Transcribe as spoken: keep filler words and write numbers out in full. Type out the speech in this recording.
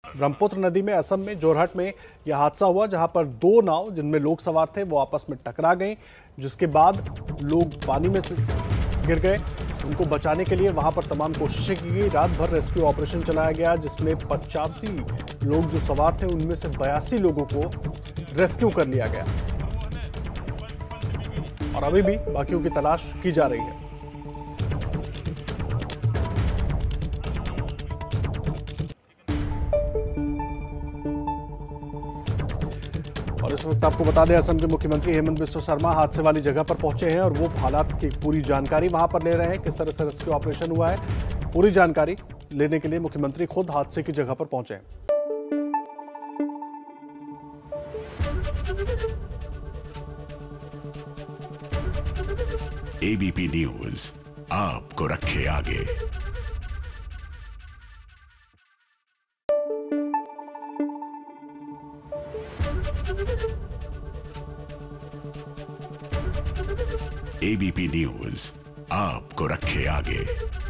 ब्रह्मपुत्र नदी में असम में जोरहट में यह हादसा हुआ, जहां पर दो नाव जिनमें लोग सवार थे वो आपस में टकरा गए, जिसके बाद लोग पानी में गिर गए। उनको बचाने के लिए वहां पर तमाम कोशिशें की गई। रात भर रेस्क्यू ऑपरेशन चलाया गया, जिसमें पचासी लोग जो सवार थे उनमें से बयासी लोगों को रेस्क्यू कर लिया गया और अभी भी बाकियों की तलाश की जा रही है। और इस वक्त आपको बता दें, असम के मुख्यमंत्री हेमंत बिस्वा शर्मा हादसे वाली जगह पर पहुंचे हैं और वो हालात की पूरी जानकारी वहां पर ले रहे हैं। किस तरह से रेस्क्यू ऑपरेशन हुआ है, पूरी जानकारी लेने के लिए मुख्यमंत्री खुद हादसे की जगह पर पहुंचे हैं। एबीपी न्यूज आपको रखे आगे। एबीपी न्यूज आपको रखे आगे।